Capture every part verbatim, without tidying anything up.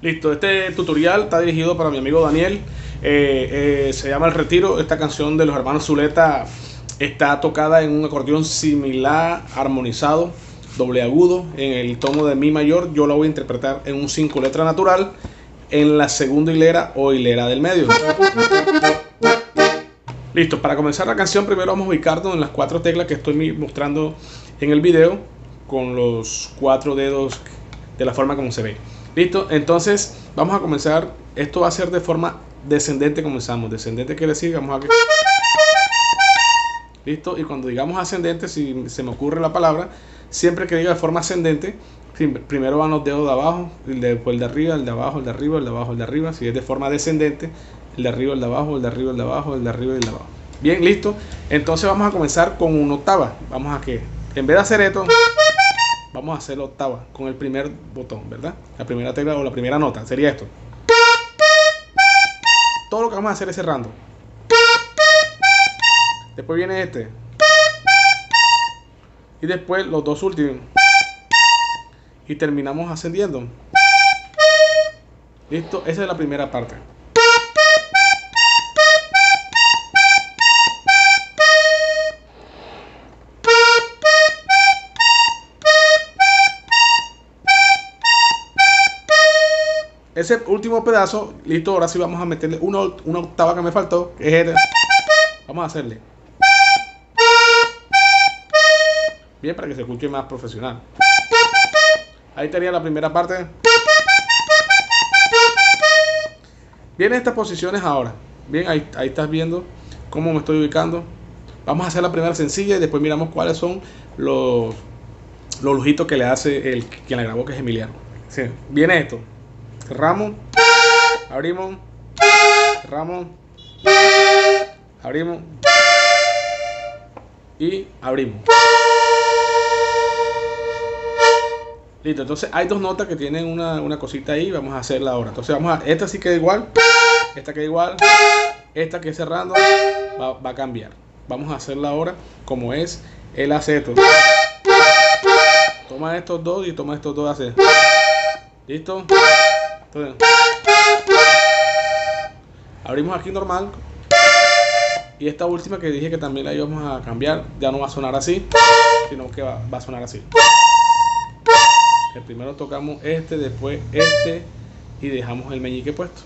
Listo, este tutorial está dirigido para mi amigo Daniel. Eh, eh, se llama El Retiro. Esta canción de los hermanos Zuleta está tocada en un acordeón similar, armonizado, doble agudo, en el tono de mi mayor. Yo la voy a interpretar en un cinco letra natural, en la segunda hilera o hilera del medio. Listo, para comenzar la canción primero vamos a ubicarnos en las cuatro teclas que estoy mostrando en el video, con los cuatro dedos de la forma como se ve. Listo, entonces vamos a comenzar. Esto va a ser de forma descendente. Comenzamos, descendente quiere decir, vamos a... Listo, y cuando digamos ascendente, si se me ocurre la palabra, siempre que diga de forma ascendente, primero van los dedos de abajo, después el de arriba, el de abajo, el de arriba, el de abajo, el de arriba. Si es de forma descendente, el de arriba, el de abajo, el de arriba, el de abajo, el de arriba y el de abajo. Bien, listo. Entonces vamos a comenzar con una octava. Vamos a que, en vez de hacer esto, vamos a hacer la octava con el primer botón, ¿verdad? La primera tecla o la primera nota sería esto. Todo lo que vamos a hacer es cerrando. Después viene este. Y después los dos últimos. Y terminamos ascendiendo. Listo, esa es la primera parte. Ese último pedazo, listo, ahora sí vamos a meterle una, una octava que me faltó, que es esta. Vamos a hacerle. Bien, para que se escuche más profesional. Ahí tenía la primera parte. Bien, estas posiciones ahora. Bien, ahí, ahí estás viendo cómo me estoy ubicando. Vamos a hacer la primera sencilla y después miramos cuáles son los, los lujitos que le hace el quien la grabó, que es Emiliano. Sí, viene esto. Cerramos, abrimos, cerramos, abrimos y abrimos. Listo, entonces hay dos notas que tienen una, una cosita ahí. Vamos a hacerla ahora. Entonces vamos a, esta sí queda igual, esta queda igual, esta que es cerrando va, va a cambiar. Vamos a hacerla ahora como es el aceto. Toma estos dos y toma estos dos hace. Listo. Entonces, abrimos aquí normal. Y esta última que dije que también la íbamos a cambiar, ya no va a sonar así, sino que va, va a sonar así. El primero tocamos este, después este y dejamos el meñique puesto.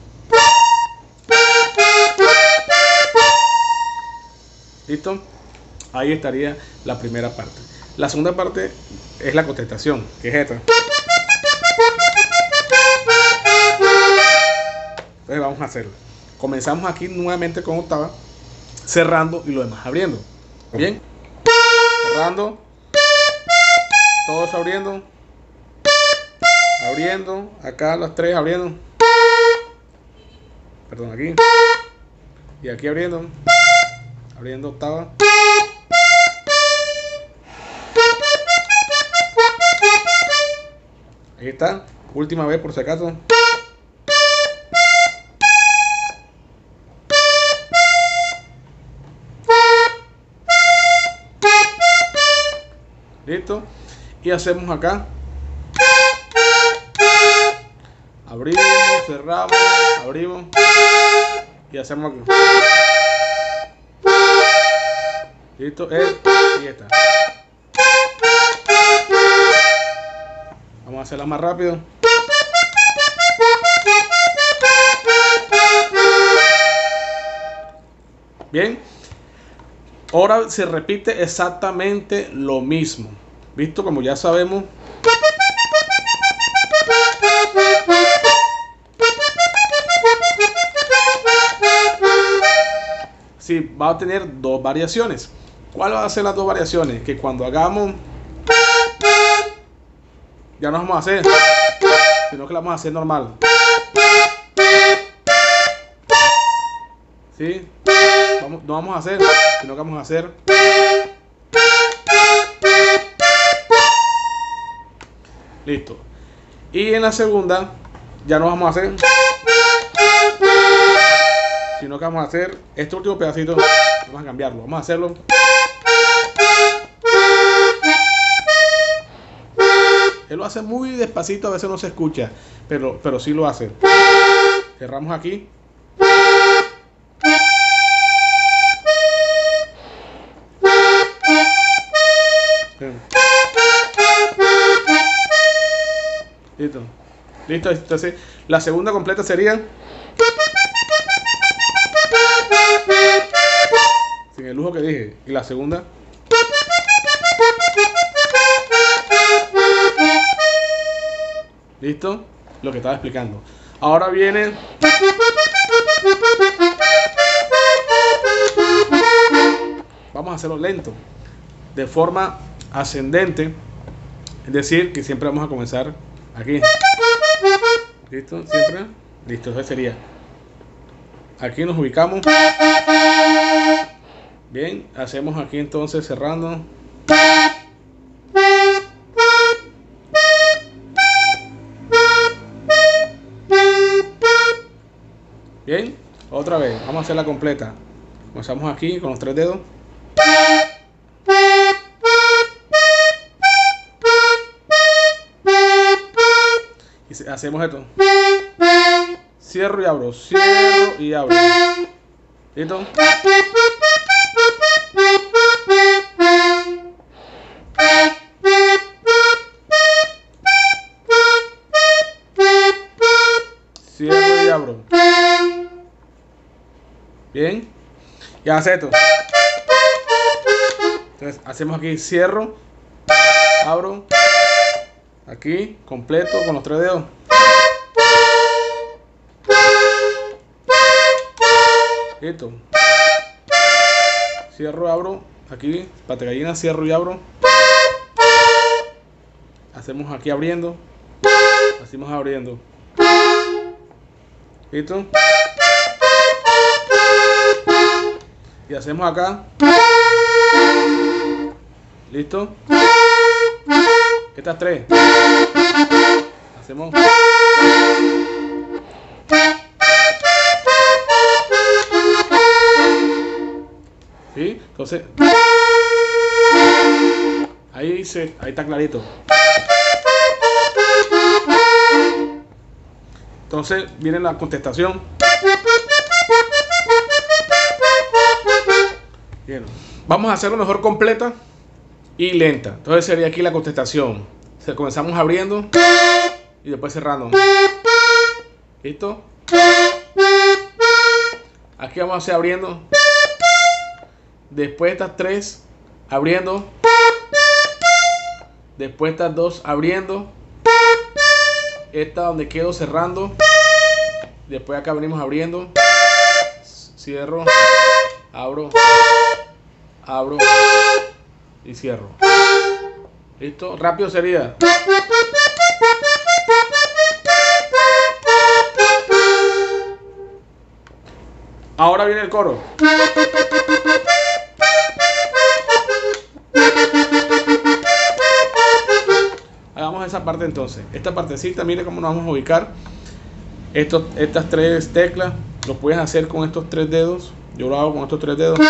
¿Listo? Ahí estaría la primera parte. La segunda parte es la contestación, que es esta. Entonces vamos a hacerlo. Comenzamos aquí nuevamente con octava, cerrando y lo demás abriendo. Bien, cerrando, todos abriendo, abriendo, acá las tres abriendo, perdón, aquí y aquí abriendo, abriendo octava. Ahí está, última vez por si acaso. Listo, y hacemos acá, abrimos, cerramos, abrimos y hacemos aquí. Listo, es y esta. Vamos a hacerla más rápido. Bien. Ahora se repite exactamente lo mismo. ¿Visto? Como ya sabemos. Sí, va a tener dos variaciones. ¿Cuál va a ser las dos variaciones? Que cuando hagamos, ya no vamos a hacer, sino que la vamos a hacer normal. ¿Sí? Vamos, no vamos a hacer, sino que vamos a hacer. Listo. Y en la segunda ya no vamos a hacer, sino que vamos a hacer este último pedacito. Vamos a cambiarlo, vamos a hacerlo. Él lo hace muy despacito, a veces no se escucha, pero, pero sí lo hace. Cerramos aquí. Listo. Listo. Entonces, la segunda completa sería sin el lujo que dije. Y la segunda. Listo. Lo que estaba explicando. Ahora viene. Vamos a hacerlo lento. De forma ascendente. Es decir, que siempre vamos a comenzar aquí. Listo. Siempre. Listo. Eso sería. Aquí nos ubicamos. Bien. Hacemos aquí entonces cerrando. Bien, otra vez, vamos a hacerla completa. Comenzamos aquí con los tres dedos. Y hacemos esto. Cierro y abro, cierro y abro. ¿Listo? Cierro y abro. Bien. Y hace esto. Entonces hacemos aquí cierro, abro, aquí completo con los tres dedos. Listo. Cierro, abro, aquí pate gallina, cierro y abro. Hacemos aquí abriendo. Hacemos abriendo. Listo. Y hacemos acá. Listo. Estas tres. Hacemos. ¿Sí? Entonces. Ahí se, ahí está clarito. Entonces viene la contestación. Bien. Vamos a hacerlo mejor completa y lenta. Entonces sería aquí la contestación. O sea, comenzamos abriendo y después cerrando. ¿Listo? Aquí vamos a hacer abriendo. Después estas tres abriendo. Después estas dos abriendo. Esta donde quedo cerrando. Después acá venimos abriendo. Cierro. Abro. Abro. Y cierro. ¿Listo? Rápido sería. Ahora viene el coro. Hagamos esa parte entonces. Esta partecita, mire cómo nos vamos a ubicar. Estos, estas tres teclas lo puedes hacer con estos tres dedos. Yo lo hago con estos tres dedos.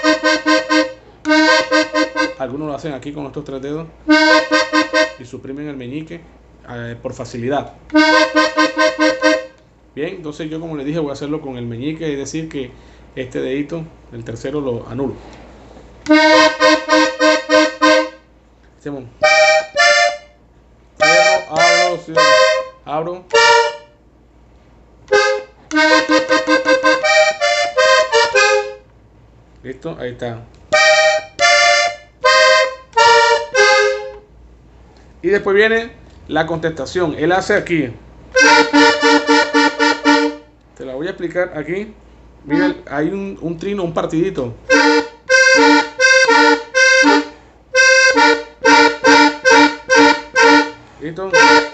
Algunos lo hacen aquí con estos tres dedos y suprimen el meñique eh, por facilidad. Bien, entonces yo, como les dije, voy a hacerlo con el meñique, es decir que este dedito, el tercero, lo anulo. Hacemos. Cierro, abro, cierro, abro. Listo, ahí está. Y después viene la contestación. Él hace aquí. Te la voy a explicar aquí. Miren, hay un, un trino, un partidito. ¿Listo?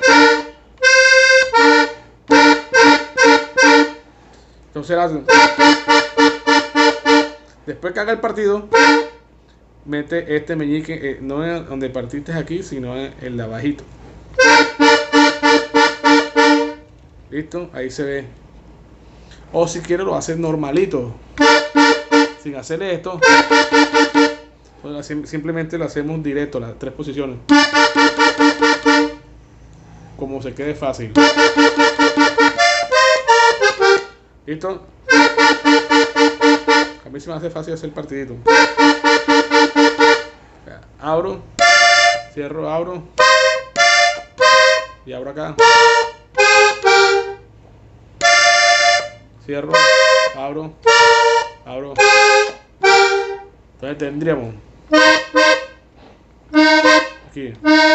Entonces hace. Después que haga el partido, mete este meñique, eh, no es donde partiste aquí, sino en el de abajito. Listo, ahí se ve. O si quiere lo hace normalito, sin hacer esto. Simplemente lo hacemos directo, las tres posiciones. como se quede fácil. ¿Listo? A mí se me hace fácil hacer el partidito. Abro, cierro, abro y abro acá. Cierro, abro, abro. Entonces tendríamos aquí.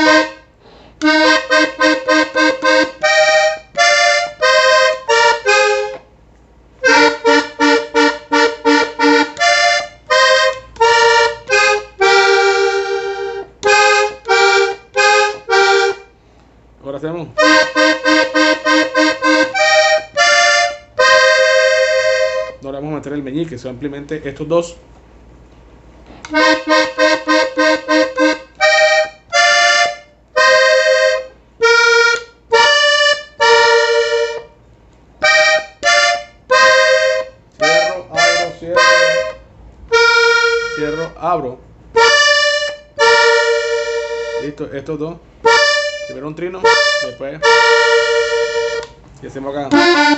Ahora hacemos. No le vamos a meter el meñique, simplemente estos dos. Cierro, abro, cierro. Cierro, abro. Listo, estos dos. Primero un trino, después. Y hacemos acá.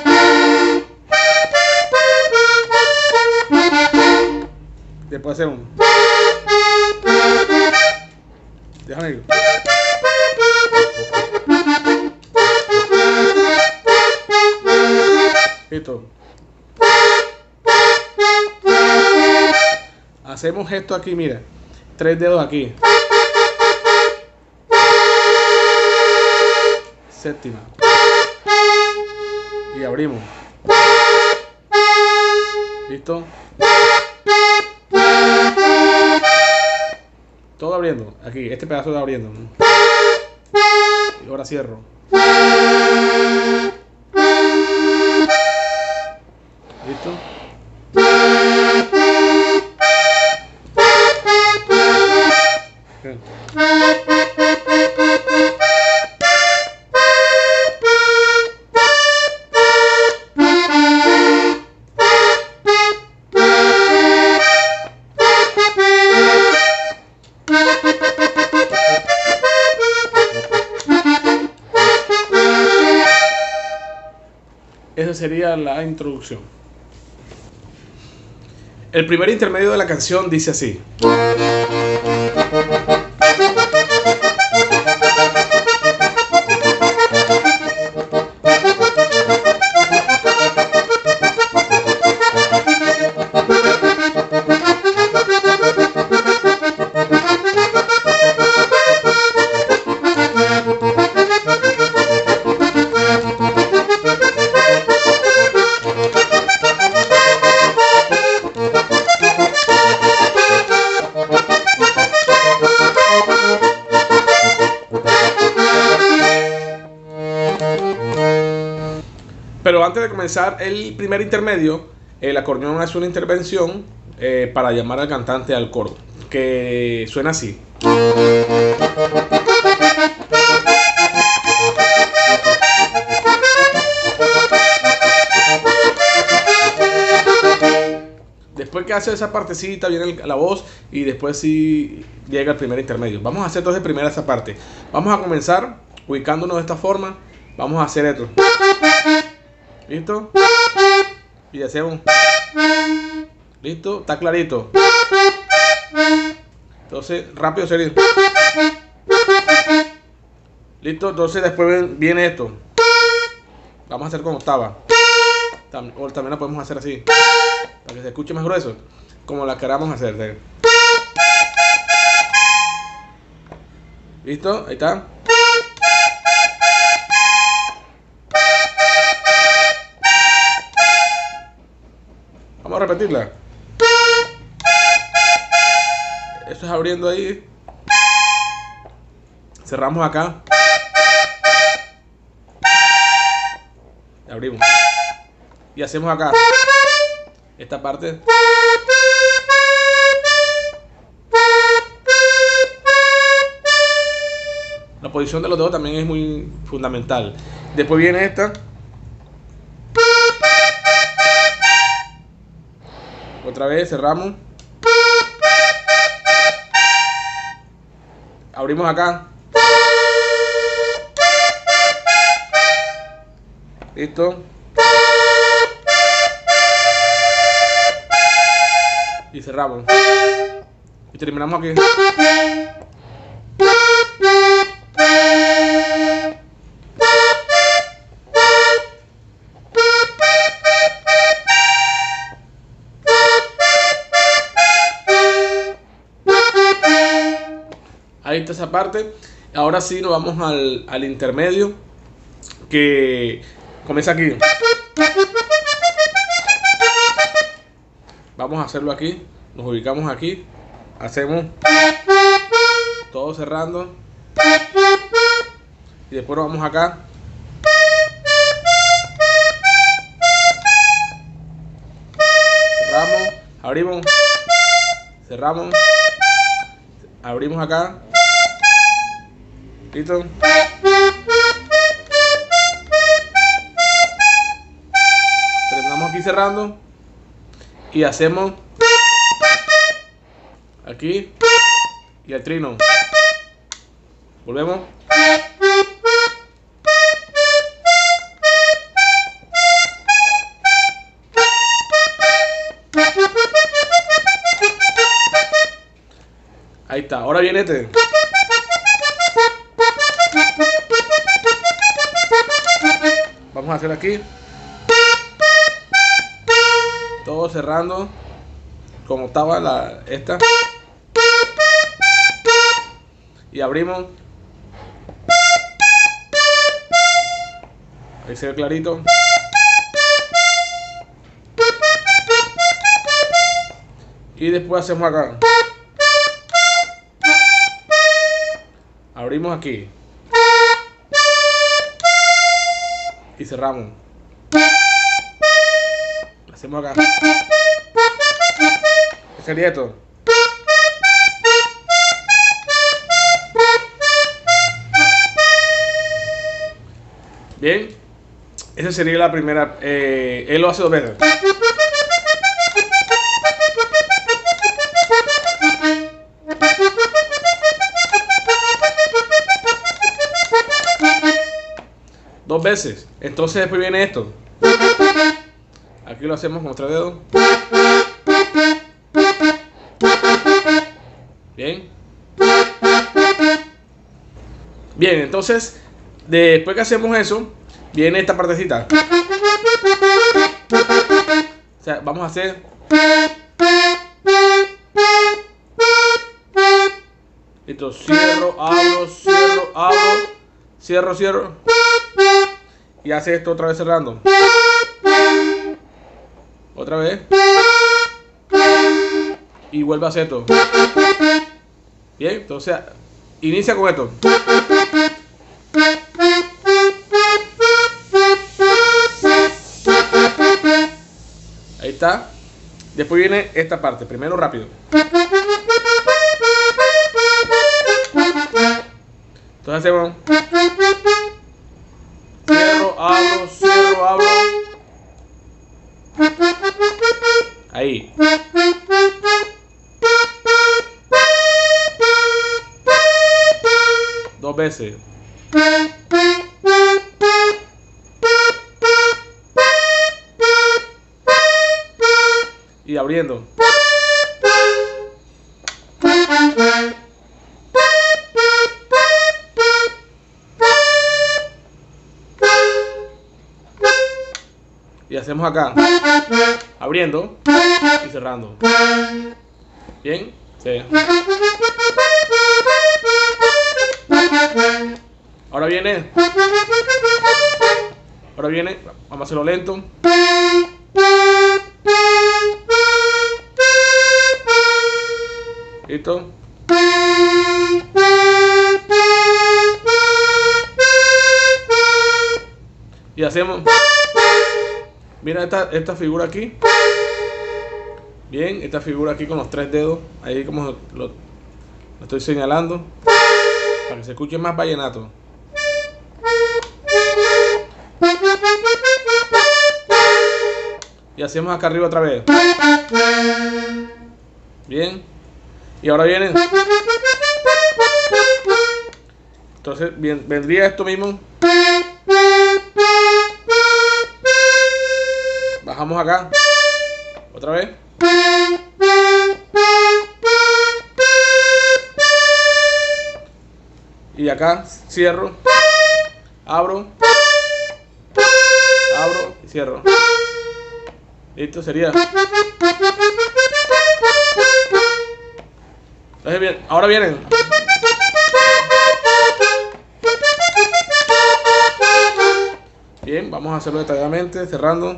Después hacemos. Déjame ir. Listo. Hacemos esto aquí, mira. Tres dedos aquí. Séptima. Y abrimos. ¿Listo? Todo abriendo. Aquí, este pedazo de abriendo. Y ahora cierro. ¿Listo? Bien. Esa sería la introducción. El primer intermedio de la canción dice así. Pero antes de comenzar el primer intermedio, el acordeón hace una intervención eh, para llamar al cantante al coro, que suena así. Después que hace esa partecita viene la voz y después sí llega el primer intermedio. Vamos a hacer entonces primero esa parte. Vamos a comenzar ubicándonos de esta forma. Vamos a hacer esto. ¿Listo? Y hacemos. ¿Listo? Está clarito. Entonces, rápido sería. ¿Listo? Entonces después viene esto. Vamos a hacer como octava. O también la podemos hacer así, para que se escuche más grueso, como la queramos hacer. ¿Listo? Ahí está. Vamos a repetirla. Esto es abriendo ahí. Cerramos acá. Abrimos. Y hacemos acá. Esta parte. La posición de los dedos también es muy fundamental. Después viene esta. Otra vez cerramos. Abrimos acá. Listo. Y cerramos. Y terminamos aquí. Ahí está esa parte. Ahora sí nos vamos al, al intermedio, que comienza aquí. Vamos a hacerlo aquí. Nos ubicamos aquí. Hacemos todo cerrando. Y después nos vamos acá. Cerramos. Abrimos. Cerramos. Abrimos acá. Listo. Terminamos aquí cerrando. Y hacemos aquí y el trino. Volvemos. Ahí está. Ahora viene este. Vamos a hacer aquí. Todo cerrando como estaba la esta. Y abrimos. Ahí se ve clarito. Y después hacemos acá. Abrimos aquí. Y cerramos. Hacemos acá. ¿Qué sería esto? Bien. Esa sería la primera. Eh, él lo hace dos veces. Dos veces. Entonces después viene esto. Aquí lo hacemos con nuestro dedo. Bien. Bien, entonces después que hacemos eso, viene esta partecita. O sea, vamos a hacer. Listo, cierro, abro, cierro, abro, cierro, cierro. Y hace esto otra vez cerrando. Otra vez. Y vuelve a hacer esto. Bien, entonces inicia con esto. Ahí está. Después viene esta parte. Primero rápido. Entonces hacemos. Cierro, abro, cierro, abro. Ahí. Dos veces. Y abriendo. Y hacemos acá, abriendo y cerrando. Bien, sí. Ahora viene. Ahora viene, vamos a hacerlo lento. Listo. Y hacemos. Mira esta, esta figura aquí. Bien, esta figura aquí con los tres dedos. Ahí como lo, lo estoy señalando. Para que se escuche más vallenato. Y hacemos acá arriba otra vez. Bien. Y ahora viene. Entonces bien, vendría esto mismo. Bajamos acá. Otra vez. Y acá cierro. Abro. Abro y cierro. Listo, sería. Entonces, bien, ahora vienen. Bien, vamos a hacerlo detalladamente, cerrando.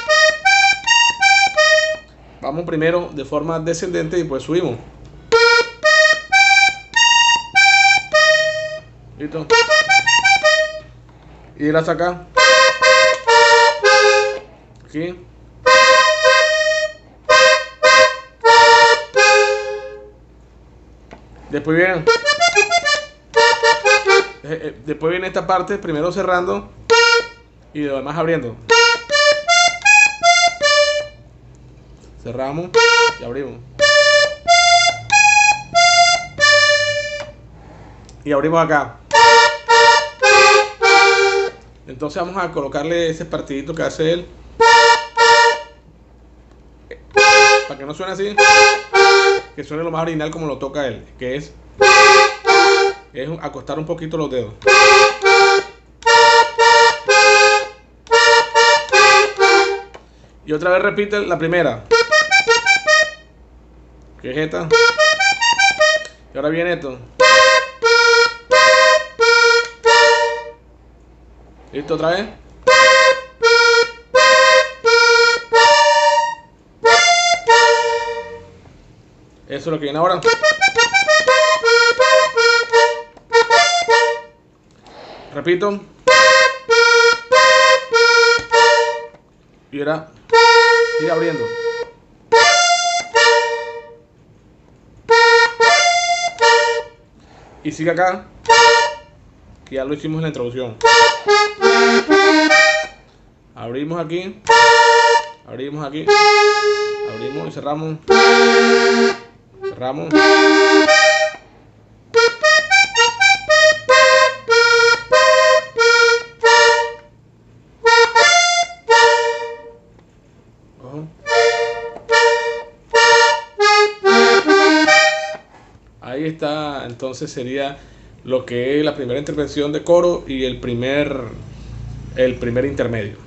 Vamos primero de forma descendente y pues subimos. Listo. Y ir hasta acá. Aquí. Después viene. Después viene esta parte, primero cerrando y lo demás abriendo. Cerramos y abrimos. Y abrimos acá. Entonces vamos a colocarle ese partidito que hace él. Para que no suene así. Que suene lo más original como lo toca él. Que es, es acostar un poquito los dedos. Y otra vez repite la primera. Que es esta. Y ahora viene esto. Listo, otra vez. Eso es lo que viene ahora. Repito. Y ahora sigue abriendo. Y sigue acá, que ya lo hicimos en la introducción. Abrimos aquí, abrimos aquí, abrimos y cerramos, cerramos. Ojo. Ahí está, entonces sería lo que es la primera intervención de coro y el primer, el primer intermedio.